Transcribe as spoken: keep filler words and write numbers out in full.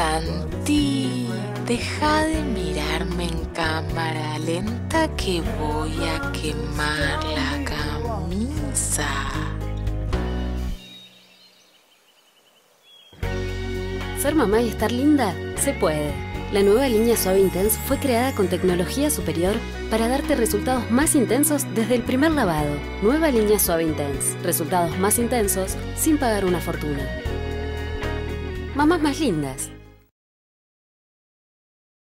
Santi, deja de mirarme en cámara lenta que voy a quemar la camisa. Ser mamá y estar linda se puede. La nueva línea Suave Intense fue creada con tecnología superior para darte resultados más intensos desde el primer lavado. Nueva línea Suave Intense. Resultados más intensos sin pagar una fortuna. Mamás más lindas.